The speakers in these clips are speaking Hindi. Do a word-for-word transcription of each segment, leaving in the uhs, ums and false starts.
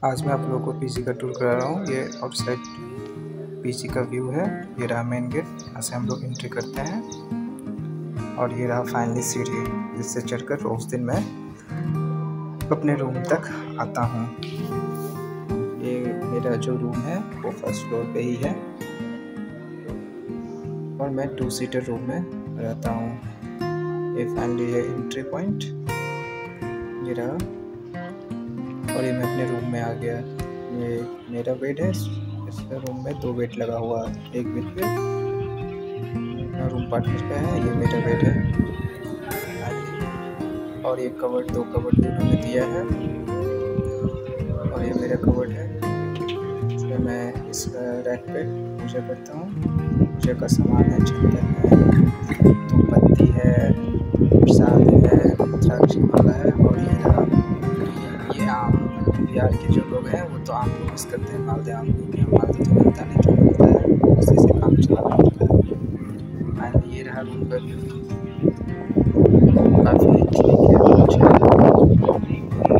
आज मैं आप लोगों को पीजी का टूर करा रहा हूँ। ये आउटसाइड पीजी का व्यू है। ये रहा मेन गेट, यहाँ से हम लोग एंट्री करते हैं और ये रहा फाइनली सीढ़ी जिससे चढ़कर रोज दिन मैं अपने रूम तक आता हूँ। ये मेरा जो रूम है वो फर्स्ट फ्लोर पे ही है और मैं टू सीटर रूम में रहता हूँ। ये फाइनली है एंट्री पॉइंट, ये रहा। और ये मैं अपने रूम में आ गया। ये मेरा बेड है, इस रूम में दो बेड लगा हुआ है। एक बेड पे मेरा रूम पार्टनर का है, ये मेरा बेड है। और ये कवर्ड, दो कवर्ड उन्होंने दिया है और ये मेरा कवर्ड है। इसमें मैं इस रैक पे पूजा करता हूँ। पूजा का सामान है, चंदन है, धूपबत्ती है, प्रसाद है, रुद्राक्ष माला है। और ये रहा ये आम। बिहार के जो लोग हैं वो तो आम को मिस करते हैं, मालदे आम को। मालदे तो मिलता नहीं, जो मिलता है उसी से काम चलाना होता है। एंड ये रहा रूम का व्यू, काफ़ी ठीक है, अच्छा है।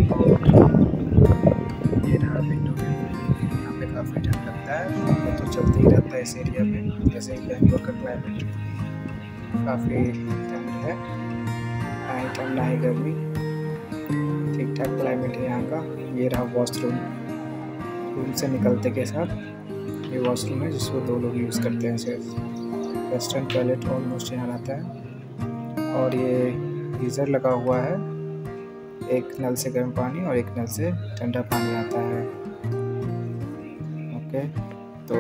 ये रहा विंडो, यहाँ पे काफ़ी ठंड लगता है। वो तो चलते ही रहता है इस एरिया में, जैसे कि बैंगलोर का क्लाइमेट काफ़ी ठंड है, ना ही ठंड ना ही गर्मी, ठीक ठाक क्लाइमेट है यहाँ का। ये रहा वॉशरूम, रूम से निकलते के साथ ये वॉशरूम है जिसको दो लोग यूज़ करते हैं सिर्फ। वेस्टर्न टॉयलेट ऑलमोस्ट यहाँ रहता है। और ये गीज़र लगा हुआ है, एक नल से गर्म पानी और एक नल से ठंडा पानी आता है। ओके, तो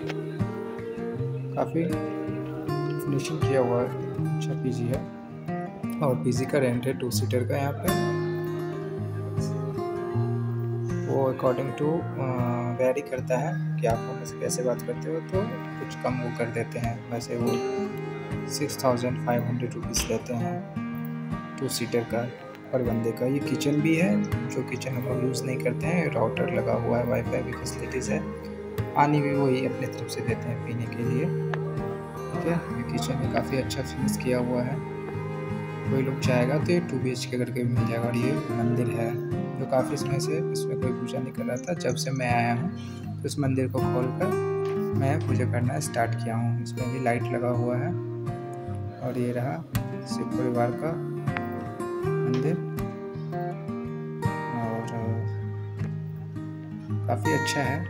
काफ़ी फिनिशिंग किया हुआ है, अच्छा पीजी है। और पीजी का रेंट है टू सीटर का यहाँ पे। वो अकॉर्डिंग टू वेरी करता है कि आप हमसे कैसे बात करते हो, तो कुछ कम वो कर देते हैं। वैसे वो six thousand five hundred rupees लेते हैं टू सीटर का पर बंदे का। ये किचन भी है, जो किचन हम लोग यूज़ नहीं करते हैं। राउटर लगा हुआ है, वाईफाई भी फैसिलिटीज़ है, पानी भी वही अपने तरफ से देते हैं पीने के लिए। ठीक है, ये किचन में काफ़ी अच्छा फिनिश किया हुआ है। कोई लोग चाहेगा तो ये टू बी एच के करके भी मिल जाएगा। और ये मंदिर है जो काफ़ी समय से इसमें कोई पूजा नहीं कर रहा था। जब से मैं आया हूँ तो इस मंदिर को खोलकर मैं पूजा करना स्टार्ट किया हूँ। इसमें भी लाइट लगा हुआ है। और ये रहा शिव परिवार का मंदिर, और काफ़ी अच्छा है।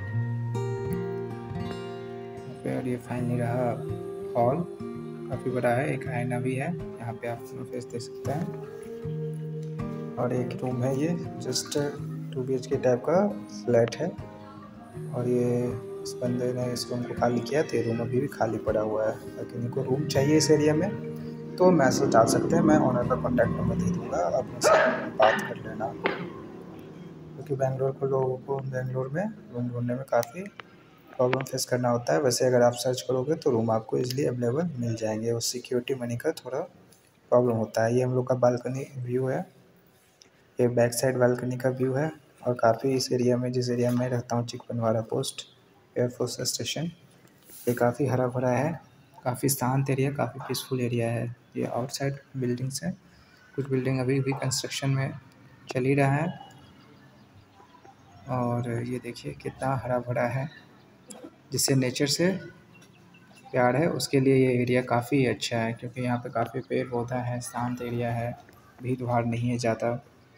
और ये फाइनली रहा हॉल, काफ़ी बड़ा है, एक आईना भी है, यहाँ पे आप अपना फेस देख सकते हैं। और एक रूम है, ये just two B H K type का फ्लैट है। और ये इस बंदे ने इस रूम को खाली किया, तो ये रूम अभी भी खाली पड़ा हुआ है। अगर इनको रूम चाहिए इस एरिया में तो मैसेज डाल सकते हैं, मैं ओनर का कॉन्टैक्ट नंबर दे दूँगा, आप मुझसे बात कर लेना। क्योंकि बेंगलोर को लोगों को बेंगलोर में रूम ढूंढने में काफ़ी प्रॉब्लम फेस करना होता है। वैसे अगर आप सर्च करोगे तो रूम आपको इजीली अवेलेबल मिल जाएंगे, और सिक्योरिटी मनी का थोड़ा प्रॉब्लम होता है। ये हम लोग का बालकनी व्यू है, ये बैक साइड बालकनी का व्यू है। और काफ़ी इस एरिया में, जिस एरिया में रहता हूँ, चिकपनवाड़ा पोस्ट एयरफोर्स स्टेशन, ये काफ़ी हरा भरा है, काफ़ी शांत एरिया, काफ़ी पीसफुल एरिया है। ये आउटसाइड बिल्डिंग्स है, कुछ बिल्डिंग अभी भी कंस्ट्रक्शन में चल ही रहा है। और ये देखिए कितना हरा भरा है, जिससे नेचर से प्यार है उसके लिए ये एरिया काफ़ी अच्छा है। क्योंकि यहाँ पे काफ़ी पेड़ पौधा है, शांत एरिया है, भीड़ भाड़ नहीं है ज़्यादा।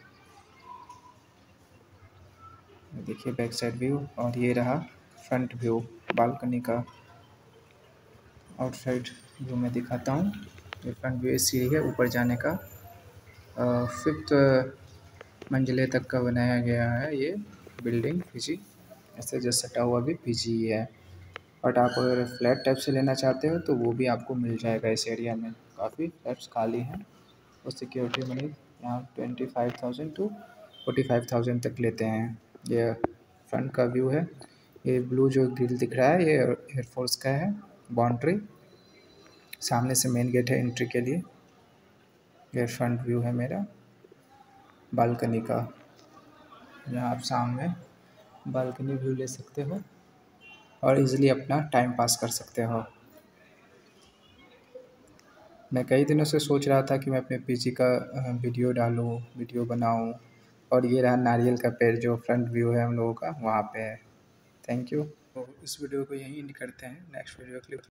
देखिए बैक साइड व्यू, और ये रहा फ्रंट व्यू बालकनी का। आउटसाइड व्यू में दिखाता हूँ, ये फ्रंट व्यू सीढ़ी है ऊपर जाने का। फिफ्थ मंजिले तक का बनाया गया है ये बिल्डिंग पीजी, ऐसे जो सटा हुआ भी पीजी ही है। बट आप अगर फ्लैट टाइप से लेना चाहते हो तो वो भी आपको मिल जाएगा इस एरिया में, काफ़ी फ्लैट्स खाली हैं। और सिक्योरिटी मनी यहाँ twenty five thousand to forty five thousand तक लेते हैं। ये फ्रंट का व्यू है। ये ब्लू जो ग्रिल दिख रहा है ये एयरफोर्स का है, बाउंड्री। सामने से मेन गेट है एंट्री के लिए। ये फ्रंट व्यू है मेरा बालकनी का, यहाँ आप सामने बालकनी व्यू ले सकते हो और इजीली अपना टाइम पास कर सकते हो। मैं कई दिनों से सोच रहा था कि मैं अपने पीजी का वीडियो डालूँ, वीडियो बनाऊँ और ये रहा नारियल का पेड़ जो फ्रंट व्यू है हम लोगों का वहाँ पे है। Thank you. तो इस वीडियो को यहीं एंड करते हैं। नेक्स्ट वीडियो के लिए